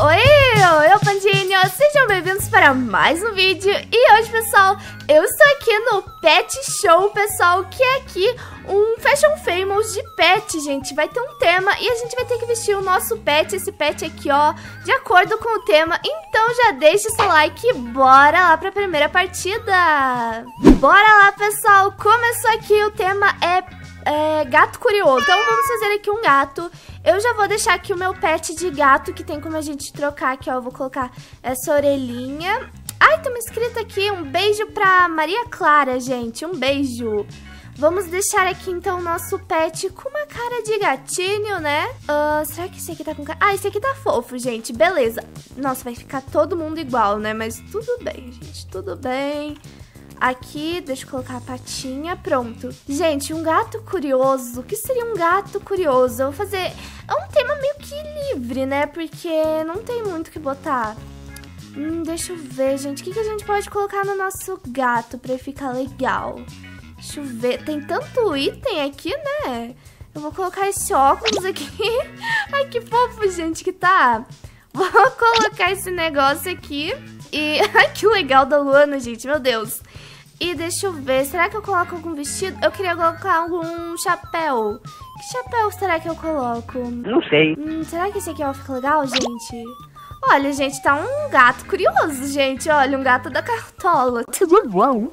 Oi, Pandinho! Sejam bem-vindos para mais um vídeo. E hoje, pessoal, eu estou aqui no Pet Show, pessoal, que é aqui um Fashion Famous de pet, gente. Vai ter um tema e a gente vai ter que vestir o nosso pet, esse pet aqui, ó, de acordo com o tema. Então já deixa o seu like e bora lá para a primeira partida. Bora lá, pessoal. Começou aqui, o tema é gato curioso. Então vamos fazer aqui um gato. Eu já vou deixar aqui o meu pet de gato, que tem como a gente trocar aqui, ó. Eu vou colocar essa orelhinha. Ai, tem uma escrita aqui, um beijo pra Maria Clara, gente, um beijo. Vamos deixar aqui, então, o nosso pet com uma cara de gatinho, né? Será que esse aqui tá com cara... Ah, esse aqui tá fofo, gente, beleza. Nossa, vai ficar todo mundo igual, né? Mas tudo bem, gente, tudo bem. Aqui, deixa eu colocar a patinha, pronto. Gente, um gato curioso. O que seria um gato curioso? Eu vou fazer... É um tema meio que livre, né? Porque não tem muito o que botar. Deixa eu ver, gente. O que a gente pode colocar no nosso gato pra ele ficar legal? Deixa eu ver. Tem tanto item aqui, né? Eu vou colocar esse óculos aqui. Ai, que fofo, gente, que tá. Vou colocar esse negócio aqui. E... Ai, que legal da Luana, gente. Meu Deus. E deixa eu ver, será que eu coloco algum vestido? Eu queria colocar algum chapéu. Que chapéu será que eu coloco? Não sei. Será que esse aqui ó, fica legal, gente? Olha, gente, tá um gato curioso, gente. Olha, um gato da cartola. Tudo bom?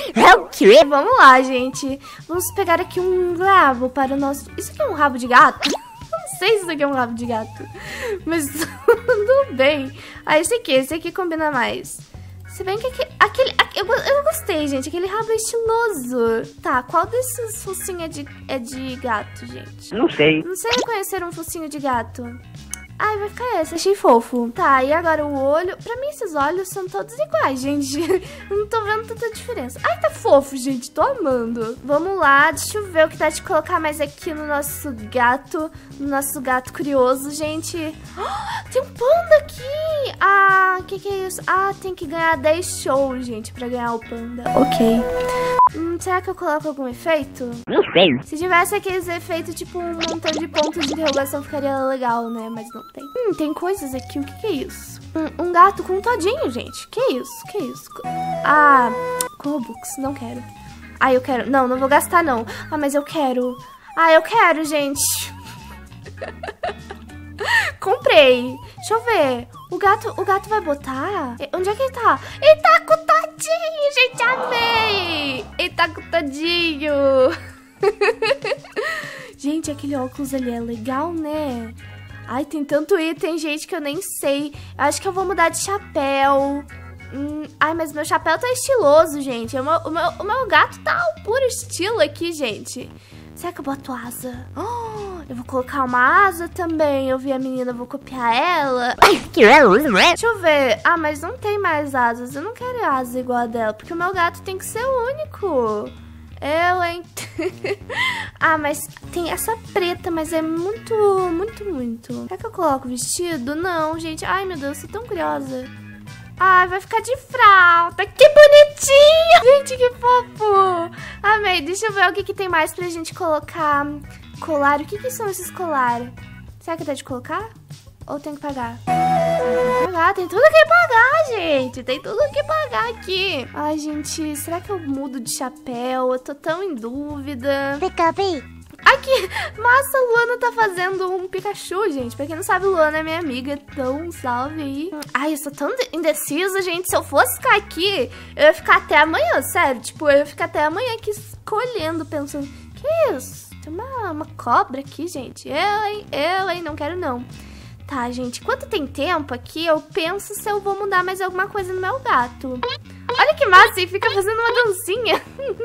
Vamos lá, gente. Vamos pegar aqui um rabo para o nosso... Isso aqui é um rabo de gato? Não sei se isso aqui é um rabo de gato. Mas tudo bem. Ah, esse aqui combina mais. Se bem que eu gostei, gente. Aquele rabo é estiloso. Tá, qual desses focinhos é de gato, gente? Não sei. Não sei reconhecer um focinho de gato. Ai, vai ficar esse. Achei fofo. Tá, e agora o olho. Pra mim, esses olhos são todos iguais, gente. Eu não tô vendo tanta diferença. Ai, tá fofo, gente. Tô amando. Vamos lá. Deixa eu ver o que dá de colocar mais aqui no nosso gato. No nosso gato curioso, gente. Oh, tem um panda aqui. Ah, que é isso? Ah, tem que ganhar 10 shows, gente, pra ganhar o panda. Ok. Será que eu coloco algum efeito? Não sei. Se tivesse aqueles efeitos, tipo um montão de pontos de interrogação, ficaria legal, né? Mas não tem. Tem coisas aqui. O que é isso? Um gato com um todinho, gente. Que isso? Que isso? Ah, com Robux. Não quero. Ah, eu quero. Não, não vou gastar, não. Ah, mas eu quero. Ah, eu quero, gente. Comprei. Deixa eu ver. O gato vai botar? Onde é que ele tá? Ele tá com o todinho, gente. Amei. Ele tá com o todinho. Gente, aquele óculos ali é legal, né? Ai, tem tanto item, gente, que eu nem sei. Acho que eu vou mudar de chapéu. Ai, mas meu chapéu tá estiloso, gente. O meu gato tá ao puro estilo aqui, gente. Será que eu boto asa? Oh, eu vou colocar uma asa também. Eu vi a menina, vou copiar ela. Deixa eu ver. Ah, mas não tem mais asas. Eu não quero asa igual a dela, porque o meu gato tem que ser único. Eu, hein? Ah, mas tem essa preta, mas é muito. Será que eu coloco vestido? Não, gente. Ai, meu Deus, tô tão curiosa. Ai, vai ficar de fralda. Que bonitinho! Gente, que fofo! Amei. Deixa eu ver o que tem mais pra gente colocar. Colar. O que são esses colares? Será que dá de colocar? Ou tem que pagar? Tem que pagar. Tem tudo que pagar, gente. Tem tudo que pagar aqui. Ai, gente. Será que eu mudo de chapéu? Eu tô tão em dúvida. Aqui, massa, a Luana tá fazendo um Pikachu, gente. Pra quem não sabe, Luana é minha amiga, então salve aí. Ai, eu sou tão indecisa, gente. Se eu fosse ficar aqui, eu ia ficar até amanhã, sério. Tipo, eu ia ficar até amanhã aqui escolhendo, pensando, que isso? Tem uma cobra aqui, gente. Eu, hein, não quero não. Tá, gente, enquanto tem tempo aqui, eu penso se eu vou mudar mais alguma coisa no meu gato. Olha que massa, e fica fazendo uma dancinha.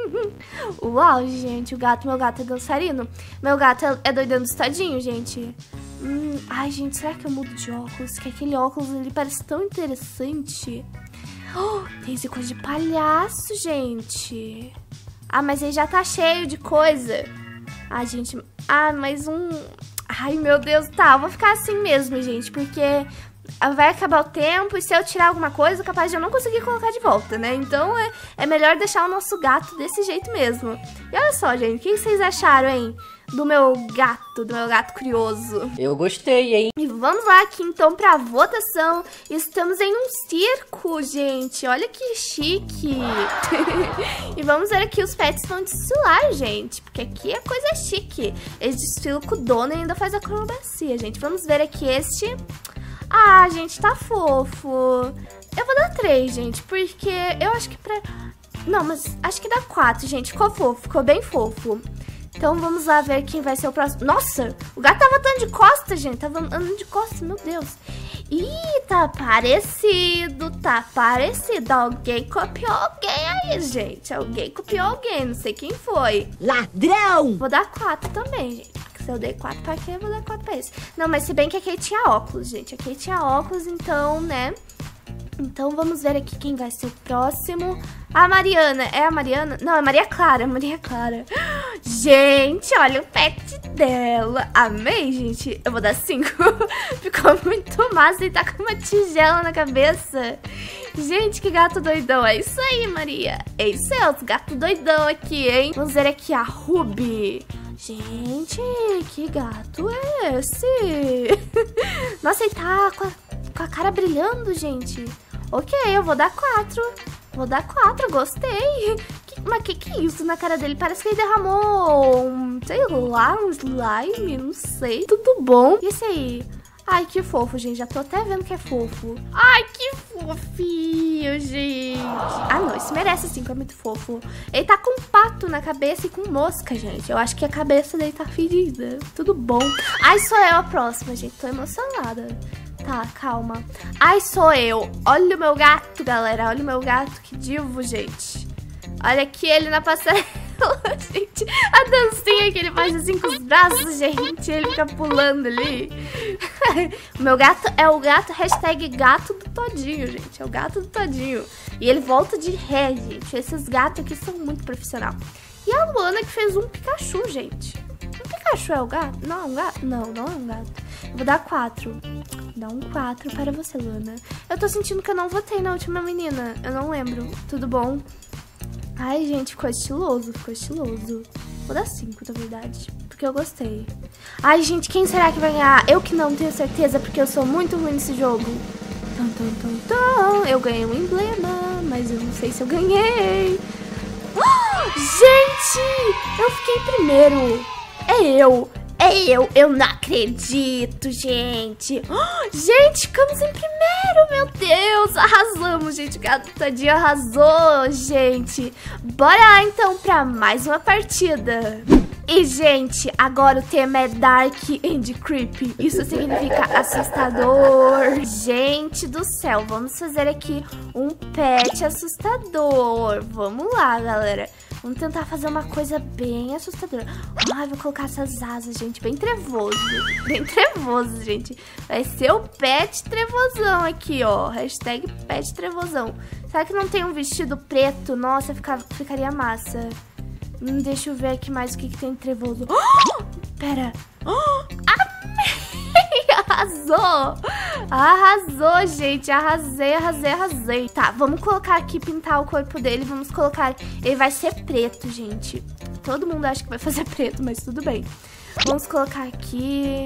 Uau, gente, meu gato é dançarino. Meu gato é doidando estadinho, gente. Ai, gente, será que eu mudo de óculos? Que aquele óculos, ele parece tão interessante. Oh, tem esse coisa de palhaço, gente. Ah, mas ele já tá cheio de coisa. Ai, gente, mais um... Ai, meu Deus, tá, eu vou ficar assim mesmo, gente, porque vai acabar o tempo e se eu tirar alguma coisa, capaz de eu não conseguir colocar de volta, né? Então é melhor deixar o nosso gato desse jeito mesmo. E olha só, gente, o que vocês acharam, hein? do meu gato curioso. Eu gostei, hein? E vamos lá aqui então pra votação. Estamos em um circo, gente. Olha que chique. E vamos ver aqui, os pets vão desfilar, gente. Porque aqui é coisa chique. Eles desfilam com o dono e ainda faz acrobacia, gente. Vamos ver aqui este. Ah, gente, tá fofo. Eu vou dar 3, gente, porque eu acho que pra... Não, mas acho que dá 4, gente. Ficou fofo, ficou bem fofo. Então vamos lá ver quem vai ser o próximo. Nossa, o gato tava andando de costas, gente. Tava andando de costas, meu Deus. Ih, tá parecido, tá parecido. Alguém copiou alguém aí, gente. Alguém copiou alguém, não sei quem foi. Ladrão! Vou dar 4 também, gente. Se eu dei 4 pra quem, eu vou dar 4 pra esse. Não, mas se bem que a Kate tinha óculos, gente. A Kate tinha óculos, então, né? Então vamos ver aqui quem vai ser o próximo. A Mariana. É a Mariana? Não, é a Maria Clara. Maria Clara. Gente, olha o pet dela. Amei, gente. Eu vou dar 5. Ficou muito massa. Ele tá com uma tigela na cabeça. Gente, que gato doidão. É isso aí, Maria. É isso aí, os gatos doidão aqui, hein? Vamos ver aqui a Ruby. Gente, que gato é esse? Nossa, ele tá com a cara brilhando, gente. Ok, eu vou dar 4. Vou dar 4, gostei. Mas que é isso na cara dele? Parece que ele derramou sei lá, um slime, não sei. Tudo bom. E esse aí? Ai, que fofo, gente. Já tô até vendo que é fofo. Ai, que fofinho, gente. Ah, não. Isso merece 5, é muito fofo. Ele tá com um pato na cabeça e com mosca, gente. Eu acho que a cabeça dele tá ferida. Tudo bom. Ai, sou eu a próxima, gente. Tô emocionada. Tá, calma. Ai, sou eu. Olha o meu gato, galera. Olha o meu gato. Que divo, gente. Olha aqui ele na passarela, gente. A dancinha que ele faz assim com os braços, gente. Ele fica pulando ali. O meu gato é o gato, hashtag gato do Todinho, gente. É o gato do Todinho. E ele volta de ré, gente. Esses gatos aqui são muito profissional. E a Luana que fez um Pikachu, gente. Um Pikachu é o gato? Não, é um gato? Não, não é um gato. Eu vou dar 4. Dá um 4 para você, Luana. Eu tô sentindo que eu não votei na última menina. Eu não lembro. Tudo bom? Ai, gente, ficou estiloso, ficou estiloso. Vou dar 5, na verdade, porque eu gostei. Ai, gente, quem será que vai ganhar? Eu que não tenho certeza, porque eu sou muito ruim nesse jogo. Eu ganhei um emblema, mas eu não sei se eu ganhei. Gente, eu fiquei primeiro. Eu não acredito, gente. Gente, ficamos em primeiro, meu Deus. Arrasamos, gente. O gato Todinho arrasou, gente. Bora lá, então, pra mais uma partida. E, gente, agora o tema é Dark and Creepy. Isso significa assustador. Gente do céu, vamos fazer aqui um pet assustador. Vamos lá, galera. Vamos tentar fazer uma coisa bem assustadora. Ai, vou colocar essas asas, gente, bem trevoso. Bem trevoso, gente. Vai ser o pet trevosão aqui, ó. Hashtag pet trevosão. Será que não tem um vestido preto? Nossa, ficaria massa. Deixa eu ver aqui mais o que tem trevoso. Pera. Amei! Arrasou! Arrasou, gente. Arrasei. Tá, vamos colocar aqui, pintar o corpo dele. Vamos colocar... Ele vai ser preto, gente. Todo mundo acha que vai fazer preto, mas tudo bem. Vamos colocar aqui...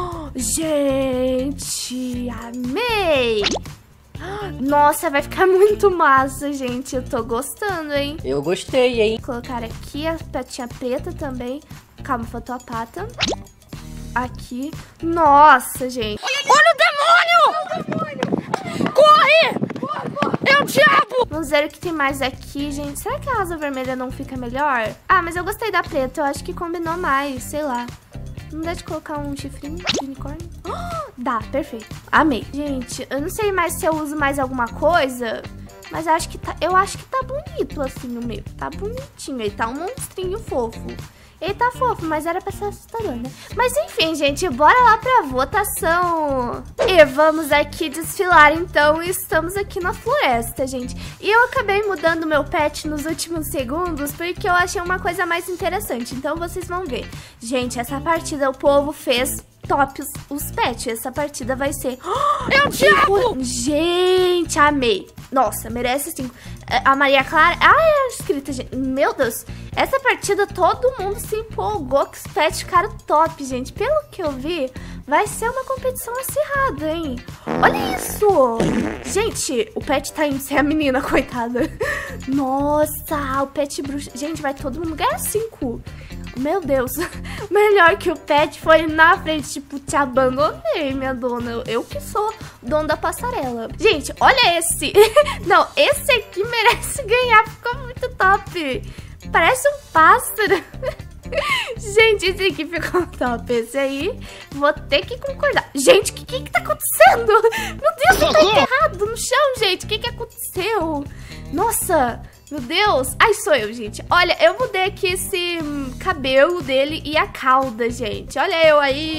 gente! Amei! Nossa, vai ficar muito massa, gente. Eu tô gostando, hein? Eu gostei, hein? Vou colocar aqui a patinha preta também. Calma, faltou a pata. Aqui. Nossa, gente. Olha o demônio! Corre! É o diabo! Vamos ver o que tem mais aqui, gente. Será que a asa vermelha não fica melhor? Ah, mas eu gostei da preta. Eu acho que combinou mais, sei lá. Não dá de colocar um chifrinho de unicórnio? Dá, perfeito. Amei. Gente, eu não sei mais se eu uso mais alguma coisa, mas eu acho que tá bonito assim o meu. Tá bonitinho. Ele tá um monstrinho fofo. Ele tá fofo, mas era pra ser assustador, né? Mas enfim, gente, bora lá pra votação. E vamos aqui desfilar, então. Estamos aqui na floresta, gente. E eu acabei mudando meu pet nos últimos segundos porque eu achei uma coisa mais interessante. Então vocês vão ver. Gente, essa partida o povo fez top os pets. Essa partida vai ser... Eu te amo! Gente, amei. Nossa, merece 5. A Maria Clara... Ai, a inscrita, gente. Meu Deus. Essa partida todo mundo se empolgou que os pets ficaram top, gente. Pelo que eu vi, vai ser uma competição acirrada, hein? Olha isso! Gente, o pet tá indo sem a menina, coitada. Nossa, o pet bruxo. Gente, vai todo mundo ganhar 5. Meu Deus. Melhor que o pet foi na frente, tipo, te abandonei, minha dona. Eu que sou dono da passarela. Gente, olha esse. Não, esse aqui merece ganhar. Ficou muito top. Parece um pássaro. Gente, esse aqui ficou top. Esse aí, vou ter que concordar. Gente, o que tá acontecendo? Meu Deus, ele tá enterrado no chão, gente. O que aconteceu? Nossa, meu Deus. Ai, sou eu, gente. Olha, eu mudei aqui esse cabelo dele e a cauda, gente. Olha eu aí.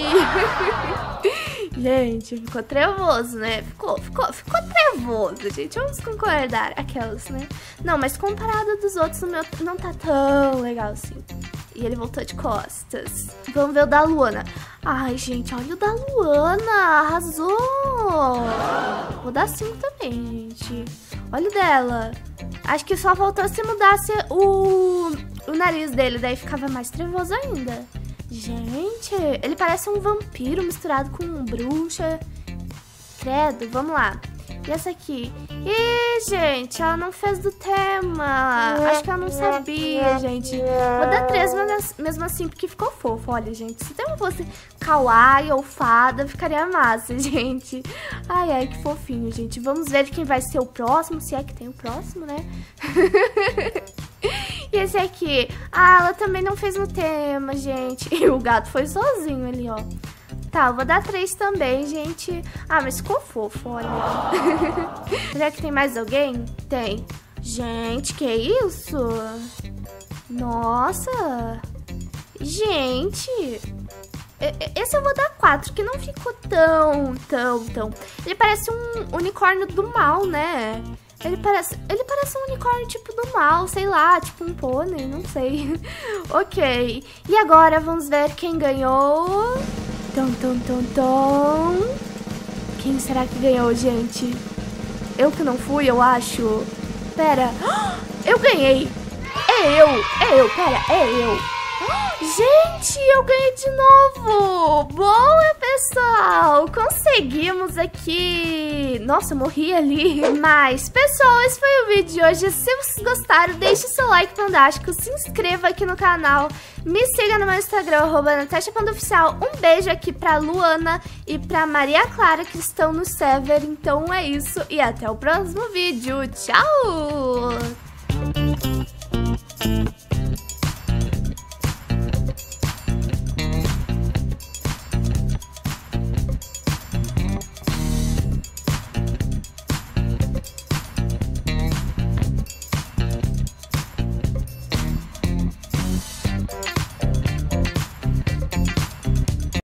Gente, ficou trevoso, né? Ficou trevoso, gente. Vamos concordar. Aquelas, né? Não, mas comparado dos outros, o meu não tá tão legal assim. E ele voltou de costas. Vamos ver o da Luana. Ai, gente, olha o da Luana. Arrasou. Vou dar 5 também, gente. Olha o dela. Acho que só faltou se mudasse o nariz dele. Daí ficava mais trevoso ainda. Gente, ele parece um vampiro misturado com bruxa. Credo, vamos lá. E essa aqui? Ih, gente, ela não fez do tema. Acho que ela não sabia, gente. Vou dar 3 mesmo assim, porque ficou fofo. Olha, gente, se o tema fosse kawaii ou fada, ficaria massa, gente. Ai, ai, que fofinho, gente. Vamos ver quem vai ser o próximo, se é que tem o próximo, né? E esse aqui? Ah, ela também não fez no tema, gente. E o gato foi sozinho ali, ó. Tá, eu vou dar 3 também, gente. Ah, mas ficou fofo, olha. Será que tem mais alguém? Tem. Gente, que isso? Nossa. Gente. Esse eu vou dar 4, que não ficou tão. Ele parece um unicórnio do mal, né? Ele parece um unicórnio tipo do mal, sei lá, tipo um pônei, não sei. Ok. E agora vamos ver quem ganhou. Quem será que ganhou, gente? Eu que não fui, eu acho. Pera. Eu ganhei. É eu. Pera, é eu. Gente, eu ganhei de novo. Boa, pessoal. Conseguimos aqui. Nossa, eu morri ali. Mas, pessoal, esse foi o vídeo de hoje. Se vocês gostaram, deixe seu like fantástico. Se inscreva aqui no canal. Me siga no meu Instagram, @NatashaPandaOficial. Um beijo aqui pra Luana e pra Maria Clara, que estão no server. Então é isso. E até o próximo vídeo. Tchau!